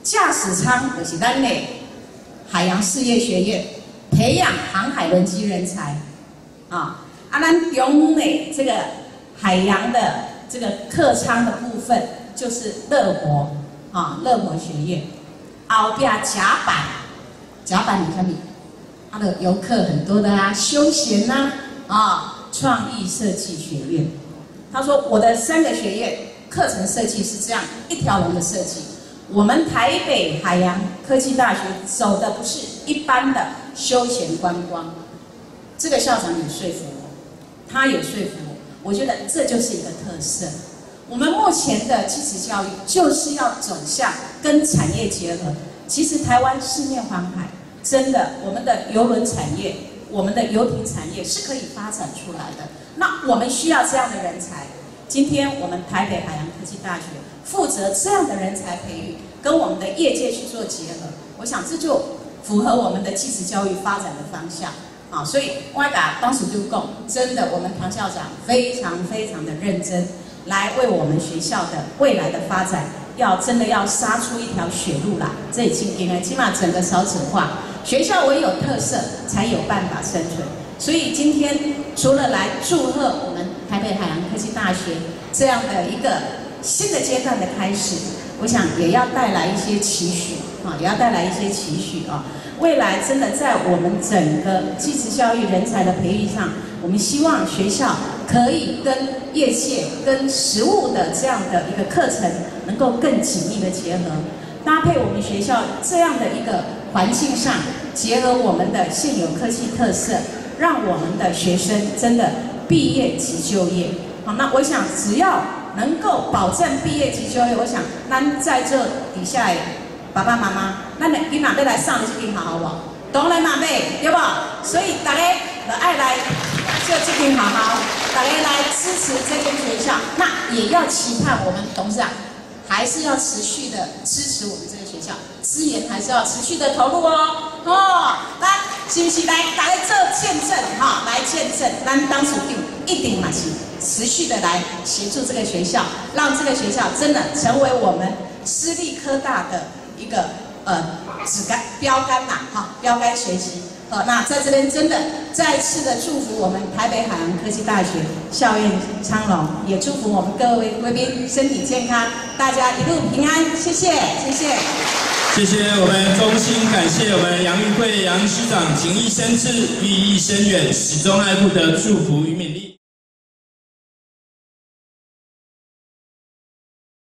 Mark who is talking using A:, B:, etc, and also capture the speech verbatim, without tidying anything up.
A: 驾驶舱就是咱的海洋事业学院，培养航海轮机人才啊。啊，咱中的这个海洋的这个客舱的部分就是乐活啊，乐活学院。后边甲板，甲板你看你，它的游客很多的啊，休闲呐啊，啊，创意设计学院。他说我的三个学院课程设计是这样一条龙的设计。我们台北海洋科技大学走的不是一般的休闲观光，这个校长有说服我，他有说服我，我觉得这就是一个特色。我们目前的基础教育就是要走向跟产业结合。其实台湾四面环海，真的，我们的邮轮产业、我们的游艇产业是可以发展出来的。那我们需要这样的人才。今天我们台北海洋科技大学负责这样的人才培育，跟我们的业界去做结合，我想这就符合我们的技职教育发展的方向啊。所以我打当时就讲，真的，我们唐校长非常非常的认真，来为我们学校的未来的发展，要真的要杀出一条血路啦。这已经应该起码整个少子化，学校唯有特色才有办法生存。所以今天除了来祝贺我们台北海洋科技大学这样的一个新的阶段的开始，我想也要带来一些期许啊，也要带来一些期许啊。未来真的在我们整个技职教育人才的培育上，我们希望学校可以跟业界、跟实务的这样的一个课程能够更紧密的结合，搭配我们学校这样的一个环境上，结合我们的现有科技特色，让我们的学生真的毕业即就业。好，那我想只要能够保证毕业即就业，我想咱在这底下的爸爸妈妈，咱的囡仔要来上的这间学校无？当然嘛，妹对不？所以大家就爱来就这间学校，大家来支持这间学校，那也要期盼我们董事长还是要持续的支持我们这个学校，资源还是要持续的投入哦。哦，来，是不是来大家做见证哈？来见证，咱当属定一定嘛是持续的来协助这个学校，让这个学校真的成为我们私立科大的一个呃指杆标杆呐，哈，标杆学习。好，那在这边真的再次的祝福我们台北海洋科技大学校院昌隆，也祝福我们各位贵宾身体健康，大家一路平安，谢谢，谢谢。
B: 谢谢我们衷心感谢我们杨玉慧杨师长情谊深挚，寓意深远，始终爱护的祝福与勉励。